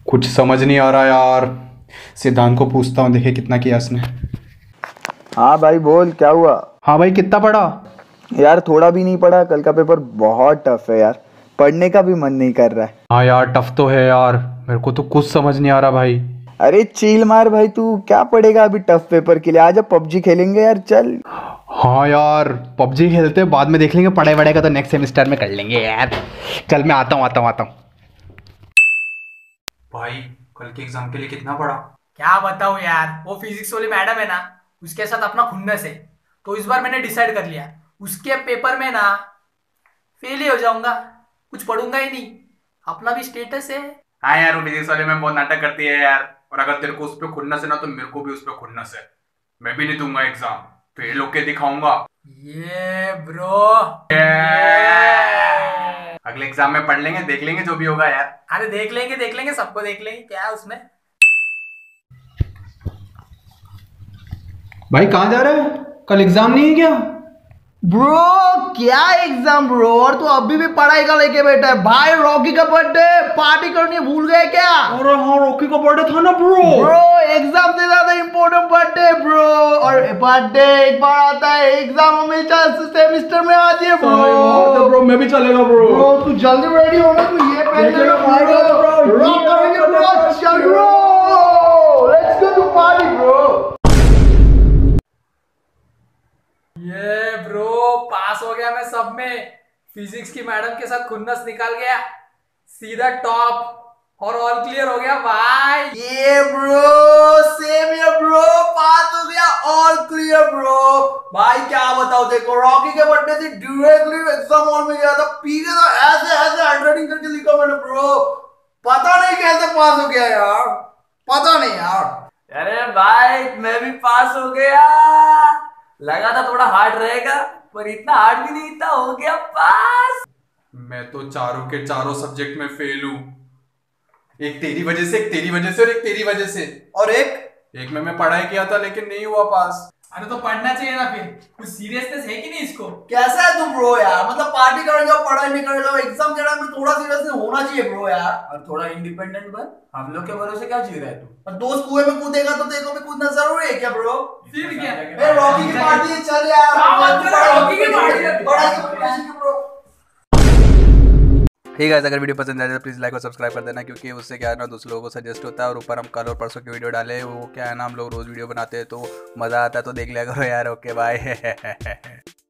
कुछ समझ नहीं आ रहा यार। सिद्धांत को पूछता हूँ, देखे कितना किया उसने। हाँ भाई बोल, क्या हुआ? हाँ भाई, कितना पढ़ा? यार थोड़ा भी नहीं पढ़ा, कल का पेपर बहुत टफ है यार, पढ़ने का भी मन नहीं कर रहा है। हाँ यार, टफ तो है यार, मेरे को तो कुछ समझ नहीं आ रहा भाई। अरे चिल मार भाई, तू क्या पढ़ेगा अभी टफ पेपर के लिए? आजा पबजी खेलेंगे यार, चल। हाँ यार, पबजी खेलते हैं, बाद में देख लेंगे, पढ़ाई वढ़ाई का तो नेक्स्ट सेमेस्टर में कर लेंगे यार। चल मैं आता हूँ। भाई, कल के एग्जाम के लिए कितना पढ़ा? क्या बताऊं यार, वो फिजिक्स वाली मैडम है ना, उसके साथ अपना खुन्नस है। तो इस बार मैंने डिसाइड कर लिया, उसके पेपर में ना फेल ही हो जाऊंगा, कुछ पढ़ूंगा ही नहीं। अपना भी स्टेटस है। हाँ यार, वो फिजिक्स वाले में बहुत नाटक करती है यार। और अगर तेरे को उस पर खुन्नस है ना, तो मेरे को भी उस पर खुन्नस है। मैं भी नहीं दूंगा एग्जाम, फेल होके दिखाऊंगा। ये ब्रो, अगले एग्जाम में पढ़ लेंगे, देख लेंगे जो भी होगा यार। अरे देख लेंगे, सबको देख लेंगे, क्या है उसमें। भाई कहाँ जा रहा है? कल एग्जाम नहीं है क्या? ब्रो क्या एग्जाम ब्रो, और तू अभी भी पढ़ाई का लेके बैठा है? भाई रॉकी का बर्थडे पार्टी करनी भूल गए क्या? अरे हाँ, रॉकी का बर्थडे था ना ब्रो। ब्रो एग्जाम से ज्यादा इम्पोर्टेंट बर्थडे ब्रो, और बर्थडे एक बार आता है, एग्जाम हमेशा सेमेस्टर में आती है ब्रो। ब्रो मैं भी चलेगा ब्रो। ब्रो तू जल्दी रेडी होना, तू ये पहन ले ब्रो, रॉक करेंगे ब्रो, चल bro, let's go to party bro. ये ब्रो, पास हो गया मैं सब में। फिजिक्स की मैडम के साथ खुन्नस निकाल गया, सीधा टॉप और ऑल क्लियर हो गया भाई। ये ब्रो सेम है ब्रो, पास हो गया, ऑल क्लियर ब्रो। भाई क्या बताओ, देखो रॉकी के बर्थडे से डायरेक्टली एग्जाम हॉल में गया था, पी के तो ऐसे ऐसे हैंडराइटिंग करके लिखा मैंने ब्रो, पता नहीं कैसे पास हो गया यार, पता नहीं यार। अरे भाई मैं भी पास हो गया, लगा था थोड़ा हार्ड रहेगा, पर इतना हार्ड भी नहीं था, हो गया पास। मैं तो चारों के चारों सब्जेक्ट में फेल हूँ। एक तेरी वजह से, एक तेरी वजह से और एक तेरी वजह से। और एक में मैं पढ़ाई किया था लेकिन नहीं हुआ पास। अरे तो पढ़ना चाहिए ना, फिर कुछ सीरियसनेस है कि नहीं इसको। कैसा है तू ब्रो यार, मतलब पार्टी करेगा पढ़ाई नहीं करेगा, एग्जाम के टाइम में थोड़ा सीरियसनेस होना चाहिए ब्रो यार। और थोड़ा इंडिपेंडेंट बन, हम लोग के भरोसे क्या जी रहा है तू? और दोस्त कुएं में कूदेगा तो तेरे को भी कूदना जरूरी है क्या ब्रो? फिर क्या? ए रॉकी की पार्टी है, चल यार। क्या बात कर रहे हो, रॉकी की पार्टी है? पढ़ाई की प्रिपरेशन की ब्रो। ठीक है, अगर वीडियो पसंद आए तो प्लीज़ लाइक और सब्सक्राइब कर देना, क्योंकि उससे क्या है ना, दूसरे लोगों को सजेस्ट होता है। और ऊपर हम कल और परसों की वीडियो डाले, वो क्या है ना, हम लोग रोज़ वीडियो बनाते हैं तो मज़ा आता है, तो देख लिया करो यार। Okay bye.